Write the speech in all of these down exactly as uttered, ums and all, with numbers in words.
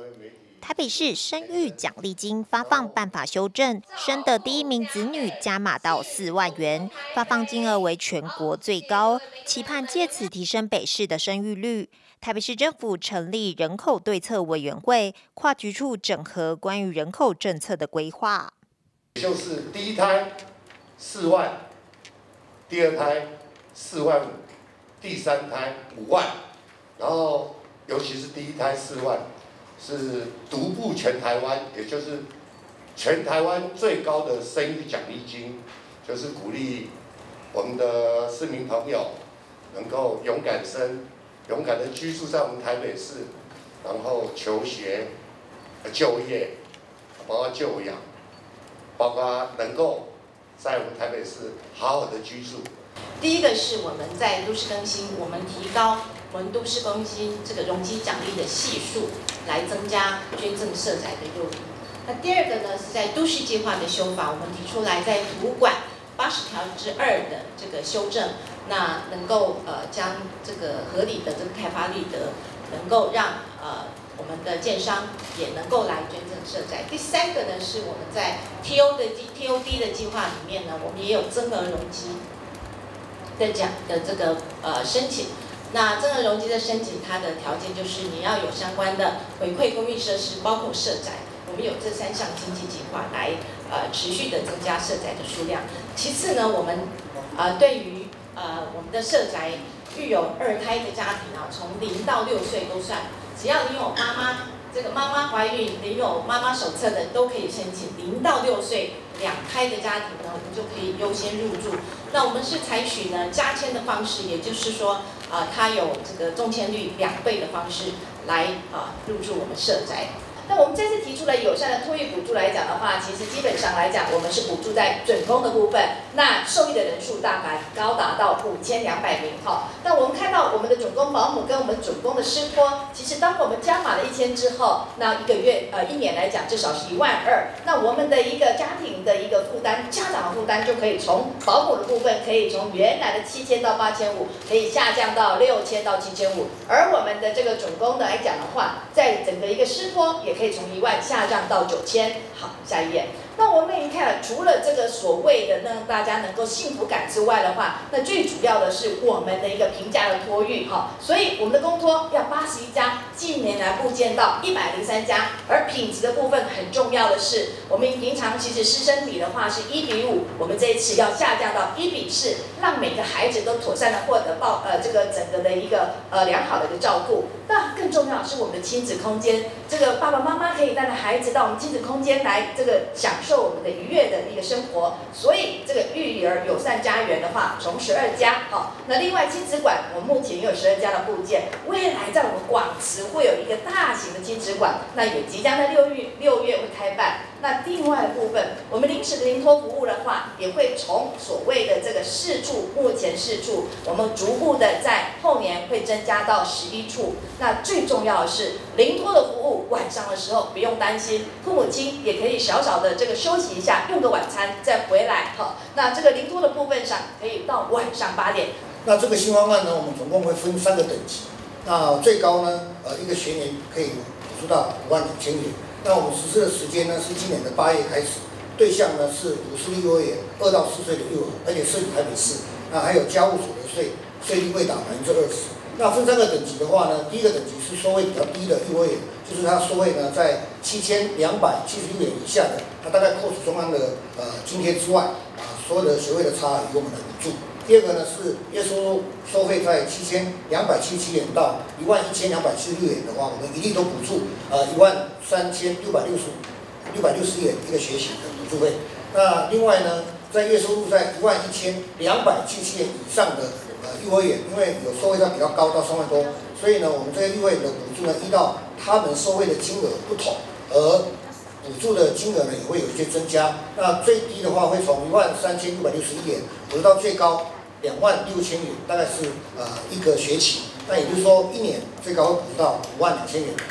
台北市生育奖励金发放办法修正，生的第一名子女加码到四万元，发放金额为全国最高，期盼借此提升北市的生育率。台北市政府成立人口对策委员会，跨局处整合关于人口政策的规划。 就是第一胎四万，第二胎四万五，第三胎五万，然后尤其是第一胎四万。 是独步全台湾，也就是全台湾最高的生育奖励金，就是鼓励我们的市民朋友能够勇敢生，勇敢的居住在我们台北市，然后求学、就业，包括就养，包括能够在我们台北市好好的居住。 第一个是我们在都市更新，我们提高我们都市更新这个容积奖励的系数，来增加捐赠社宅的诱因。那第二个呢，是在都市计划的修法，我们提出来在土管八十条之二的这个修正，那能够呃将这个合理的这个开发利得，能够让呃我们的建商也能够来捐赠社宅。第三个呢，是我们在 T O 的 T O D 的计划里面呢，我们也有增额容积。 的奖的这个呃申请，那增额容积的申请，它的条件就是你要有相关的回馈公益设施，包括社宅。我们有这三项经济计划来呃持续的增加社宅的数量。其次呢，我们呃对于呃我们的社宅育有二胎的家庭啊，从零到六岁都算，只要你有妈妈这个妈妈怀孕，领有妈妈手册的都可以申请。零到六岁两胎的家庭呢，我们就可以优先入住。 那我们是采取呢加签的方式，也就是说，啊、呃，它有这个中签率两倍的方式来啊、呃、入住我们社宅。那我们这次提出了友善的托育补助来讲的话，其实基本上来讲，我们是补助在准公的部分，那受益的人数大概高达到五千两百名哈。那我们看到我们的准公保姆跟我们准公的师托，其实当我们加码了一千之后，那一个月呃一年来讲至少是一万二，那我们的一个家庭的一个负担，家长的负担就可以从保姆的部分可以从原来的七千到八千五，可以下降到六千到七千五，而我们的这个准公的来讲的话，在整个一个师托也可以从一万下降到九千。好，下一页。那我们一看，除了这个所谓的让大家能够幸福感之外的话，那最主要的是我们的一个平价的托育哈。所以我们的公托要八十一家，近年来部建到一百零三家，而品质的部分很重要的是，我们平常其实师生比的话是一比五，我们这一次要下降到一比四，让每个孩子都妥善的获得报呃这个整个的一个呃良好的一个照顾。那更重要的是我们的亲子空间，这个爸爸妈妈可以带着孩子到我们亲子空间来这个享受我们的愉悦的一个生活。所以这个育儿友善家园的话，从十二家好，那另外亲子馆我们目前也有十二家的部件，未来在我们广慈会有一个大型的亲子馆，那也即将在六月六月会开办。那另外的部分，我们临时的临托服务的话，也会从所谓的这个四处，目前四处，我们逐步的在后年会增加到十一处。那最重要的是，临托的服务，晚上的时候不用担心，父母亲也可以小小的这个休息一下，用个晚餐再回来。好，那这个临托的部分上，可以到晚上八点。 那这个新方案呢，我们总共会分三个等级。那最高呢，呃，一个学年可以补助到五万两千元。那我们实施的时间呢是今年的八月开始，对象呢是五私立幼儿园二到四岁的幼儿，而且涉及台北市。那还有家务所得税，税率未达百分之二十。那分三个等级的话呢，第一个等级是收费比较低的幼儿园，就是它收费呢在七千两百七十六元以下的，它大概扣除中央的呃津贴之外，啊所有的学费的差额由我们来补助。第二个呢是月收入收费在七千两百七十七元到一万一千两百七十六元的话，我们一律都补助呃一万三千六百六十六百六十元一个学期的补助费。那另外呢，在月收入在一万一千两百七十七元以上的呃幼儿园，因为有收费上比较高到三万多，所以呢，我们这些幼儿园的补助呢，依照他们收费的金额不同，而补助的金额呢也会有一些增加。那最低的话会从一万三千六百六十一元补助到最高两万六千元，大概是呃一个学期。那也就是说，一年最高会补助到五万两千元。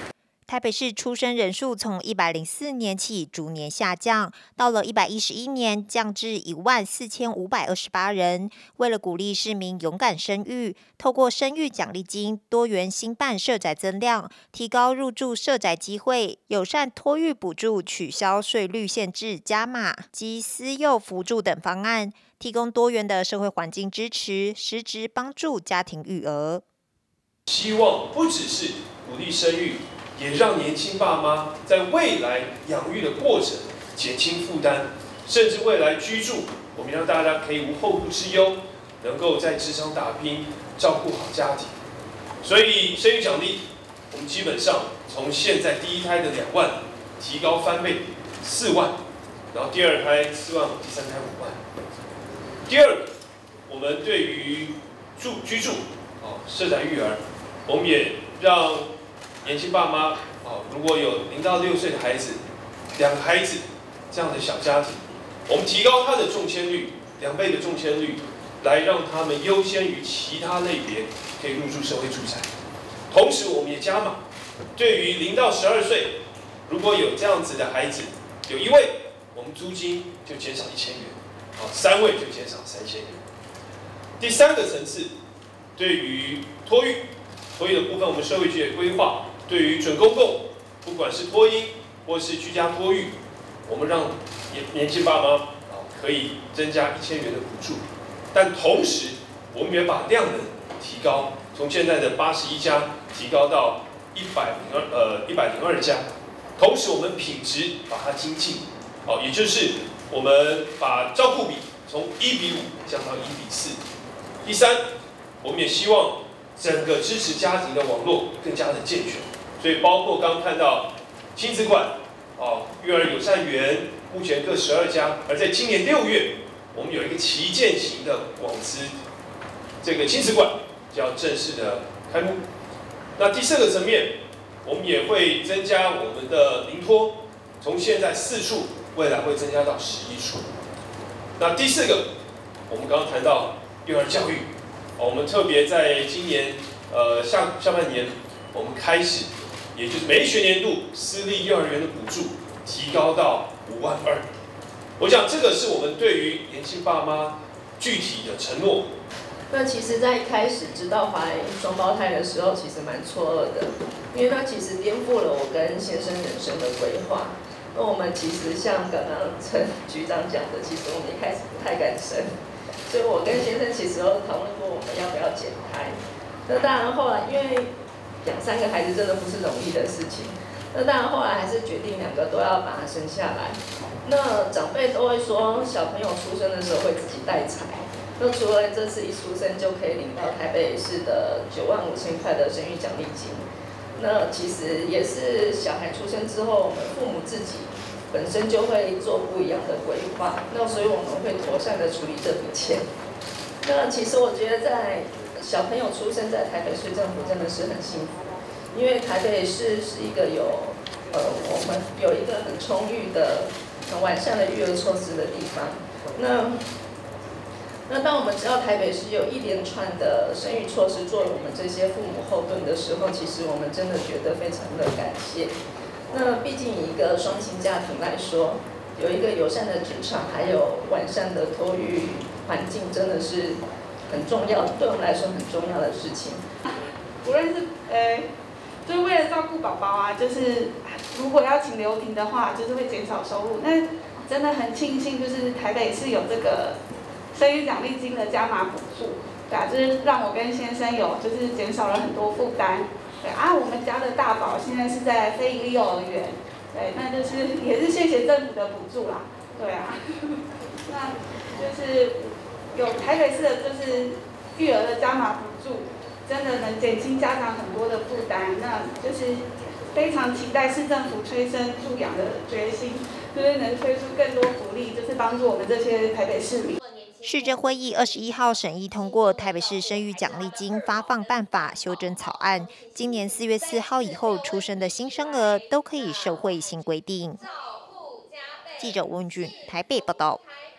台北市出生人数从一百零四年起逐年下降，到了一百一十一年降至一万四千五百二十八人。为了鼓励市民勇敢生育，透过生育奖励金、多元新办社宅增量、提高入住社宅机会、友善托育补助、取消税率限制加码及私幼扶助等方案，提供多元的社会环境支持，实质帮助家庭育儿。 希望不只是鼓励生育，也让年轻爸妈在未来养育的过程减轻负担，甚至未来居住，我们让大家可以无后顾之忧，能够在职场打拼，照顾好家庭。所以生育奖励，我们基本上从现在第一胎的两万提高翻倍四万，然后第二胎四万五，第三胎五万。第二个，我们对于住居住哦社宅育儿，我们也让年轻爸妈哦，如果有零到六岁的孩子，两个孩子这样的小家庭，我们提高他的中签率两倍的中签率，来让他们优先于其他类别可以入住社会住宅。同时，我们也加码，对于零到十二岁，如果有这样子的孩子，有一位，我们租金就减少一千元，好，三位就减少三千元。第三个层次，对于托育，托育的部分，我们社会局也规划。对于准公共，不管是托婴或是居家托育，我们让年年轻爸妈啊可以增加一千元的补助，但同时我们也把量能提高，从现在的八十一家提高到一百零二呃一百零二家，同时我们品质把它精进，哦，也就是我们把照顾比从一比五降到一比四。第三，我们也希望整个支持家庭的网络更加的健全。所以包括刚刚看到亲子馆、哦育儿友善园，目前各十二家，而在今年六月，我们有一个旗舰型的广资这个亲子馆就要正式的开幕。那第四个层面，我们也会增加我们的临托，从现在四处，未来会增加到十一处。那第四个，我们刚刚谈到幼儿教育，哦、我们特别在今年呃下下半年，我们开始。也就是每一学年度私立幼儿园的补助提高到五万二，我想这个是我们对于年轻爸妈具体的承诺。 那其实，在一开始知道怀双胞胎的时候，其实蛮错愕的，因为它其实颠覆了我跟先生人生的规划。那我们其实像刚刚陈局长讲的，其实我们一开始不太敢生，所以我跟先生其实都讨论过我们要不要减胎。那当然后来因为养三个孩子真的不是容易的事情，那当然后来还是决定两个都要把它生下来。那长辈都会说，小朋友出生的时候会自己带财。那除了这次一出生就可以领到台北市的九万五千块的生育奖励金，那其实也是小孩出生之后，我们父母自己本身就会做不一样的规划。那所以我们会妥善的处理这笔钱。那其实我觉得在小朋友出生在台北市政府真的是很幸福，因为台北市是一个有，呃，我们有一个很充裕的、很完善的育儿措施的地方。那，那当我们知道台北市有一连串的生育措施作为我们这些父母后盾的时候，其实我们真的觉得非常的感谢。那毕竟以一个双亲家庭来说，有一个友善的职场，还有完善的托育环境，真的是很重要，对我们来说很重要的事情。 无论是呃，就是为了照顾宝宝啊，就是如果要请留停的话，就是会减少收入。那真的很庆幸，就是台北市有这个生育奖励金的加码补助，对啊，就是让我跟先生有就是减少了很多负担。对啊，我们家的大宝现在是在非营利幼儿园，对，那就是也是谢谢政府的补助啦，对啊，那就是有台北市的就是育儿的加码补助，真的能减轻家长很多的负担，那就是非常期待市政府催生助养的决心，就是能推出更多福利，就是帮助我们这些台北市民。 市政会议二十一号审议通过台北市生育奖励金发放办法修正草案，今年四月四号以后出生的新生儿都可以受惠新规定。记者温俊台北报道。